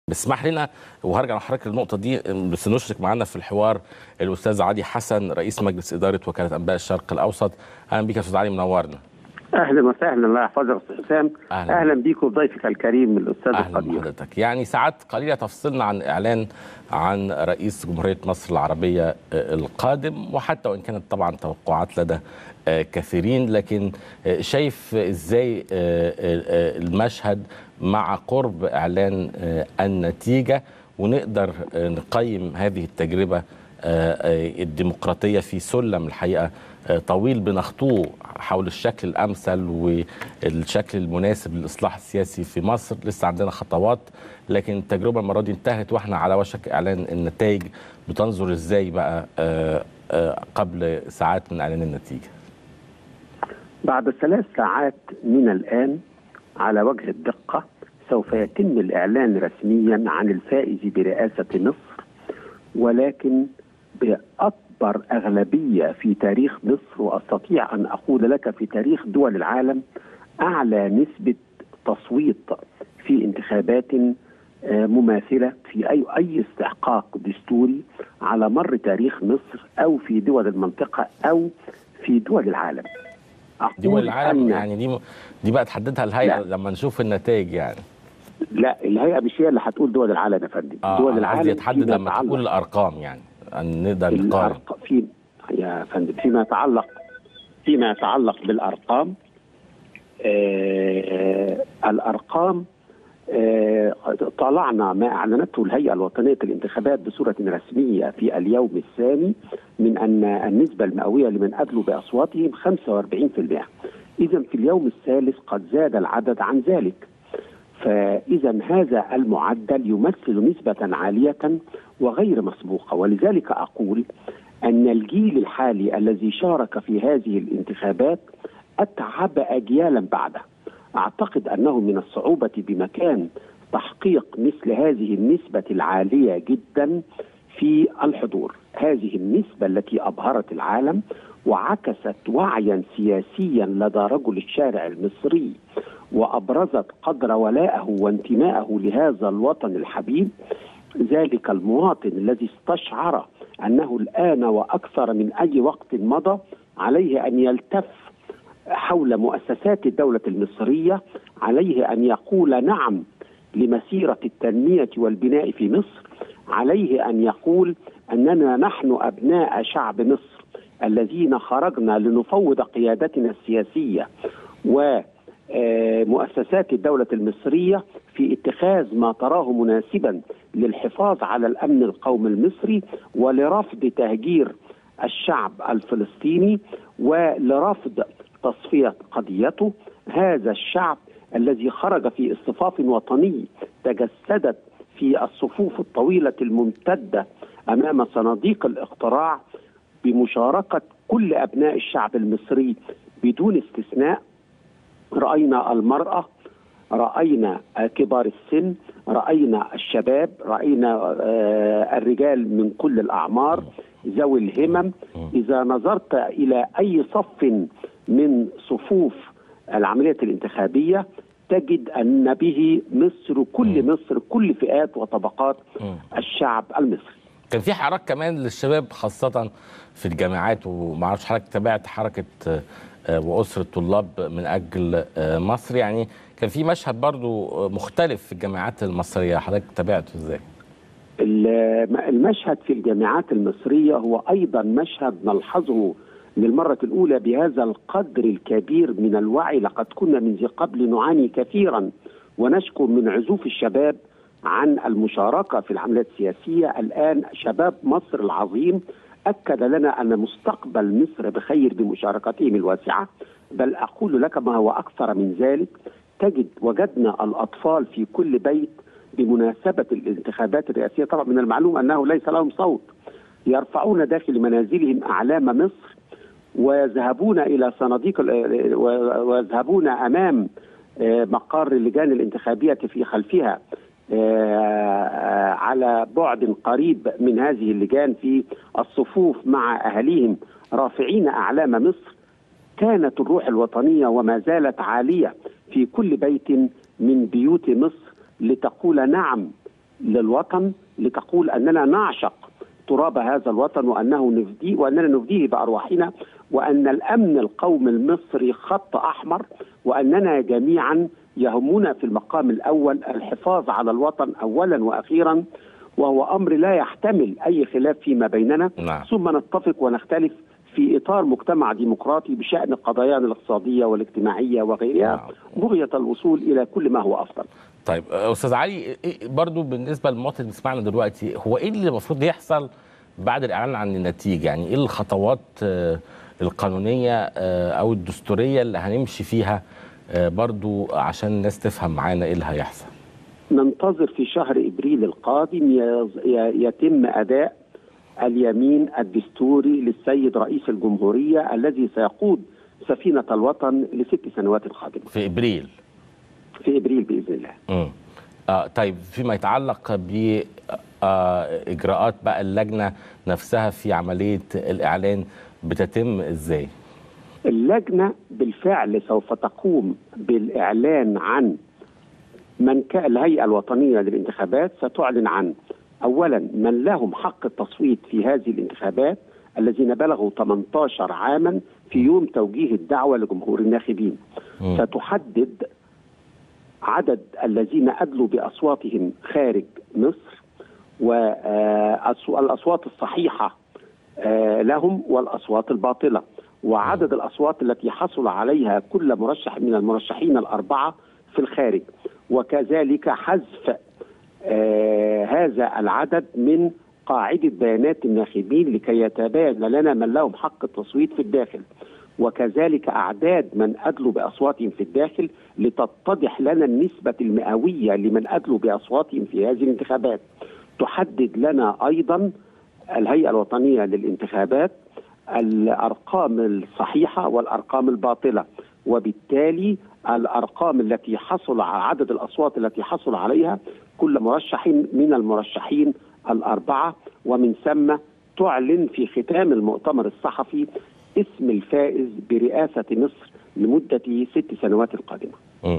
اسمح لنا وهرجع لحضرتك النقطة دي، بس نشرك معنا في الحوار الأستاذ علي حسن رئيس مجلس إدارة وكالة أنباء الشرق الأوسط. أهلا بك يا أستاذ علي، منورنا. اهلا وسهلا، الله يحفظك استاذ حسام. اهلا بيك وبضيفك الكريم الاستاذ القدير. اهلا بحضرتك. يعني ساعات قليله تفصلنا عن اعلان عن رئيس جمهوريه مصر العربيه القادم، وحتى وان كانت طبعا توقعات لدى كثيرين، لكن شايف ازاي المشهد مع قرب اعلان النتيجه، ونقدر نقيم هذه التجربه الديمقراطيه في سلم الحقيقه طويل بنخطوه حول الشكل الأمثل والشكل المناسب للإصلاح السياسي في مصر. لسه عندنا خطوات، لكن التجربة المرة دي انتهت وإحنا على وشك إعلان النتائج. بتنظر إزاي بقى قبل ساعات من إعلان النتيجة؟ بعد 3 ساعات من الآن على وجه الدقة سوف يتم الإعلان رسميا عن الفائز برئاسة مصر، ولكن بأكبر أغلبية في تاريخ مصر، وأستطيع أن أقول لك في تاريخ دول العالم، أعلى نسبة تصويت في انتخابات مماثلة في أي استحقاق دستوري على مر تاريخ مصر أو في دول المنطقة أو في دول العالم. دول العالم يعني دي بقى تحددها الهيئة لما نشوف النتائج يعني. لا، الهيئة مش هي اللي هتقول دول العالم يا فندم. دول العالم يتحدد لما تقول الأرقام، يعني أن نقدر نقارن يا فندم. فيما يتعلق بالأرقام، الأرقام طالعنا ما أعلنته الهيئة الوطنية للانتخابات بصورة رسمية في اليوم الثاني من أن النسبة المئوية لمن أدلوا بأصواتهم 45%. إذا في اليوم الثالث قد زاد العدد عن ذلك، فإذا هذا المعدل يمثل نسبة عالية وغير مسبوقة. ولذلك أقول أن الجيل الحالي الذي شارك في هذه الانتخابات أتعب أجيالا بعده. أعتقد أنه من الصعوبة بمكان تحقيق مثل هذه النسبة العالية جدا في الحضور. هذه النسبة التي أبهرت العالم وعكست وعيا سياسيا لدى رجل الشارع المصري، وأبرزت قدر ولائه وانتمائه لهذا الوطن الحبيب، ذلك المواطن الذي استشعر أنه الآن وأكثر من أي وقت مضى عليه أن يلتف حول مؤسسات الدولة المصرية، عليه أن يقول نعم لمسيرة التنمية والبناء في مصر، عليه أن يقول أننا نحن أبناء شعب مصر الذين خرجنا لنفوض قيادتنا السياسية ومؤسسات الدولة المصرية في اتخاذ ما تراه مناسبا للحفاظ على الأمن القومي المصري ولرفض تهجير الشعب الفلسطيني ولرفض تصفية قضيته. هذا الشعب الذي خرج في اصطفاف وطني تجسدت في الصفوف الطويلة الممتدة أمام صناديق الاقتراع بمشاركة كل أبناء الشعب المصري بدون استثناء. رأينا المرأة، رأينا كبار السن، رأينا الشباب، رأينا الرجال من كل الأعمار ذوي الهمم. إذا نظرت إلى أي صف من صفوف العملية الانتخابية تجد أن به مصر، كل فئات وطبقات الشعب المصري. كان في حراك كمان للشباب خاصة في الجامعات، ومعرفش حضرتك تابعت حركة وأسرة طلاب من أجل مصر، يعني كان في مشهد برضو مختلف في الجامعات المصرية، حضرتك تابعته إزاي؟ المشهد في الجامعات المصرية هو أيضا مشهد نلحظه للمرة الأولى بهذا القدر الكبير من الوعي. لقد كنا من ذي قبل نعاني كثيرا ونشكو من عزوف الشباب عن المشاركة في العمليات السياسية. الآن شباب مصر العظيم أكد لنا أن مستقبل مصر بخير بمشاركتهم الواسعة، بل أقول لك ما هو أكثر من ذلك. وجدنا الأطفال في كل بيت بمناسبة الانتخابات الرئاسية، طبعا من المعلوم أنه ليس لهم صوت، يرفعون داخل منازلهم أعلام مصر ويذهبون إلى صناديق ويذهبون أمام مقر اللجان الانتخابية في خلفها على بعد قريب من هذه اللجان في الصفوف مع أهاليهم رافعين أعلام مصر. كانت الروح الوطنية وما زالت عالية في كل بيت من بيوت مصر لتقول نعم للوطن لتقول أننا نعشق تراب هذا الوطن وأننا نفديه بأرواحنا، وأن الأمن القومي المصري خط أحمر، وأننا جميعا يهمنا في المقام الأول الحفاظ على الوطن أولا وأخيرا، وهو أمر لا يحتمل أي خلاف فيما بيننا. نعم. ثم نتفق ونختلف في إطار مجتمع ديمقراطي بشأن قضايانا الاقتصادية والاجتماعية وغيرها، نعم. بغية الوصول إلى كل ما هو أفضل. طيب أستاذ علي، برضو بالنسبة للمواطن اللي بيسمعنا دلوقتي، هو إيه اللي المفروض يحصل بعد الإعلان عن النتيجة؟ يعني إيه الخطوات القانونية أو الدستورية اللي هنمشي فيها برضو عشان الناس تفهم معانا إيه اللي هيحصل؟ ننتظر في شهر إبريل القادم يتم أداء اليمين الدستوري للسيد رئيس الجمهورية الذي سيقود سفينة الوطن ل6 سنوات قادمة. في إبريل؟ في إبريل بإذن الله. طيب، فيما يتعلق بإجراءات بقى اللجنة نفسها في عملية الإعلان بتتم إزاي؟ اللجنة بالفعل سوف تقوم بالإعلان عن الهيئة الوطنية للانتخابات ستعلن عن أولا من لهم حق التصويت في هذه الانتخابات الذين بلغوا 18 عاما في يوم توجيه الدعوة لجمهور الناخبين. ستحدد عدد الذين أدلوا بأصواتهم خارج مصر، والأصوات الصحيحة لهم والأصوات الباطلة، وعدد الأصوات التي حصل عليها كل مرشح من المرشحين الأربعة في الخارج، وكذلك حذف هذا العدد من قاعدة بيانات الناخبين لكي يتبين لنا من لهم حق التصويت في الداخل، وكذلك أعداد من أدلوا بأصواتهم في الداخل لتتضح لنا النسبة المئوية لمن أدلوا بأصواتهم في هذه الانتخابات. تحدد لنا أيضا الهيئة الوطنية للانتخابات الأرقام الصحيحة والأرقام الباطلة، وبالتالي الأرقام التي حصل عدد الأصوات التي حصل عليها كل مرشح من المرشحين الأربعة، ومن ثم تعلن في ختام المؤتمر الصحفي اسم الفائز برئاسة مصر لمدة 6 سنوات القادمة.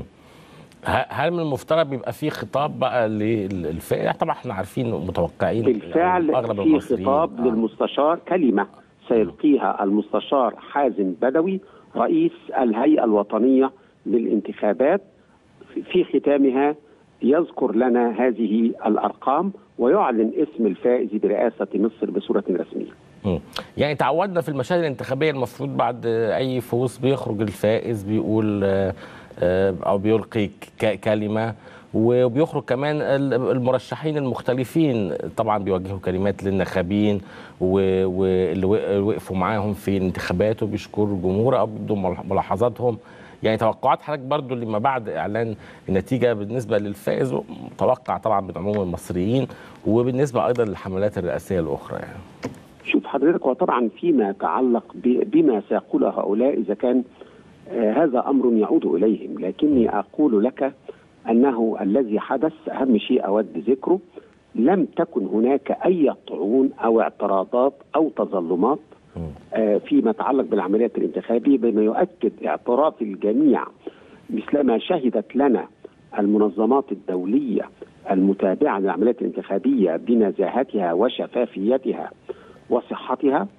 هل من المفترض بيبقى في خطاب بقى للفائز؟ طبعا احنا عارفين ومتوقعين بالفعل أغلب في خطاب للمستشار، كلمة سيلقيها المستشار حازم بدوي رئيس الهيئة الوطنية للانتخابات، في ختامها يذكر لنا هذه الأرقام ويعلن اسم الفائز برئاسة مصر بصورة رسمية. يعني تعودنا في المشاهد الانتخابية المفروض بعد أي فوز بيخرج الفائز بيقول أو بيلقي كلمة، وبيخرج كمان المرشحين المختلفين طبعا بيوجهوا كلمات للناخبين واللي وقفوا معاهم في الانتخابات وبيشكروا الجمهور أو بيبدوا ملاحظاتهم. يعني توقعات حضرتك برضو لما بعد إعلان النتيجة بالنسبة للفائز متوقع طبعا من عموم المصريين، وبالنسبة أيضا للحملات الرئاسية الأخرى؟ يعني شوف حضرتك، وطبعا فيما يتعلق بما سيقوله هؤلاء إذا كان هذا أمر يعود إليهم، لكني أقول لك أنه الذي حدث أهم شيء أود ذكره، لم تكن هناك أي طعون أو اعتراضات أو تظلمات فيما يتعلق بالعمليات الانتخابية، بما يؤكد اعتراف الجميع مثلما شهدت لنا المنظمات الدولية المتابعة للعمليات الانتخابية بنزاهتها وشفافيتها وصحتها،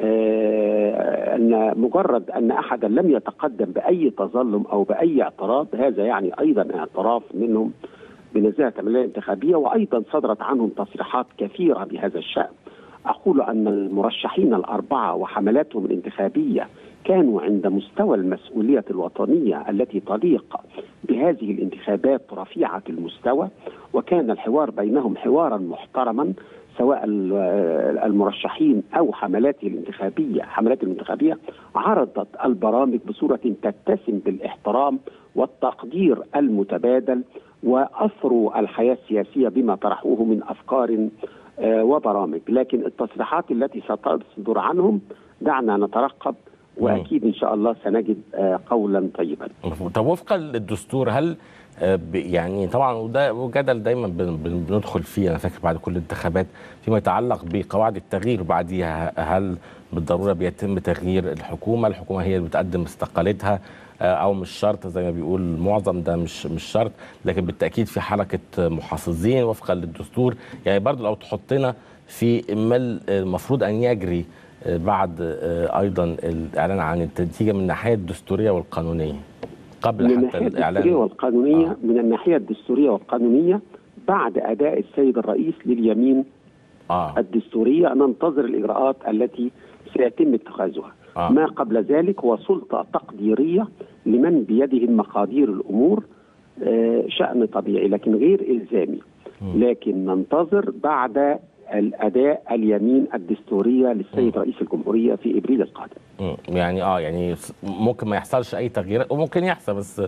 أن مجرد أن أحدا لم يتقدم بأي تظلم أو بأي اعتراض، هذا يعني أيضا اعتراف منهم بنزاهة العملية الانتخابية، وأيضا صدرت عنهم تصريحات كثيرة بهذا الشأن. أقول أن المرشحين الأربعة وحملاتهم الانتخابية كانوا عند مستوى المسؤولية الوطنية التي تليق بهذه الانتخابات رفيعة المستوى، وكان الحوار بينهم حوارا محترما، سواء المرشحين أو حملاتهم الانتخابية عرضت البرامج بصورة تتسم بالاحترام والتقدير المتبادل، وأثروا الحياة السياسية بما طرحوه من أفكار وبرامج. لكن التصريحات التي ستصدر عنهم دعنا نترقب واكيد ان شاء الله سنجد قولا طيبا. طب وفقا للدستور هل يعني طبعا وده جدل دايما بندخل فيه، انا فاكر بعد كل الانتخابات فيما يتعلق بقواعد التغيير بعديها، هل بالضروره بيتم تغيير الحكومه هي اللي بتقدم استقالتها او مش شرط زي ما بيقول معظم ده مش شرط، لكن بالتاكيد في حركه محافظين وفقا للدستور. يعني برضه لو تحطنا في ما المفروض ان يجري بعد ايضا الاعلان عن النتيجه من الناحيه الدستوريه والقانونيه قبل حتى الاعلان والقانونيه. من الناحيه الدستوريه والقانونيه بعد اداء السيد الرئيس لليمين الدستوريه ننتظر الاجراءات التي سيتم اتخاذها. ما قبل ذلك هو سلطه تقديريه لمن بيدهم مقادير الامور، شأن طبيعي لكن غير الزامي. لكن ننتظر بعد الاداء اليمين الدستوريه للسيد رئيس الجمهوريه في ابريل القادم. يعني ممكن ما يحصلش اي تغييرات وممكن يحصل بس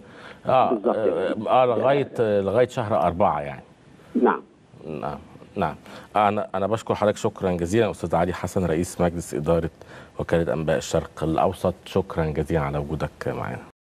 لغايه شهر 4 يعني. نعم. انا بشكر حضرتك شكرا جزيلا استاذ علي حسن رئيس مجلس اداره وكاله انباء الشرق الاوسط، شكرا جزيلا على وجودك معنا.